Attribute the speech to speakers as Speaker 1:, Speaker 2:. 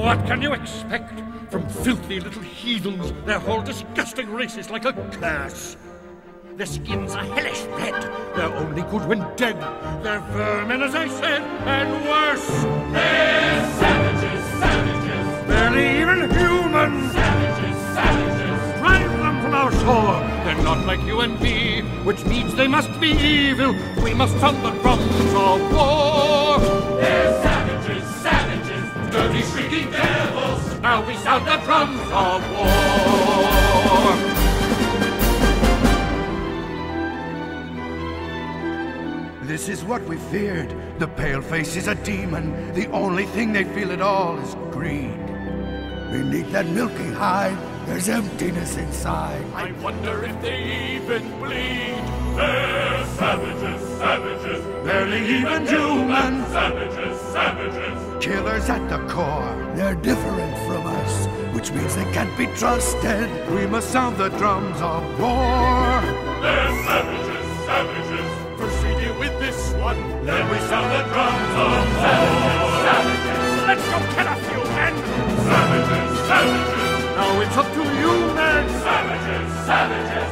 Speaker 1: What can you expect from filthy little heathens? Their whole disgusting race is like a curse. Their skins are hellish red. They're only good when dead. They're vermin, as I said, and worse.
Speaker 2: They're savages, savages.
Speaker 1: Barely even human.
Speaker 2: Savages, savages.
Speaker 1: Drive them from our shore. They're not like you and me, which means they must be evil. We must sound the drums of war.
Speaker 2: They're savages, savages. Dirty, shrieking devils.
Speaker 1: Now we sound the drums of war.
Speaker 3: This is what we feared. The paleface is a demon. The only thing they feel at all is greed. Beneath that milky hide, there's emptiness inside.
Speaker 2: I wonder if they even bleed. They're savages, savages.
Speaker 3: Barely even human.
Speaker 2: Savages, savages.
Speaker 3: Killers at the core. They're different from us, which means they can't be trusted. We must sound the drums of war.
Speaker 2: They're savages, savages. First we deal with this one, then we sound the drums of war. Savages,
Speaker 1: Let's go kill a few men.
Speaker 2: savages, savages.
Speaker 1: Now it's up to you, men.
Speaker 2: Savages, savages.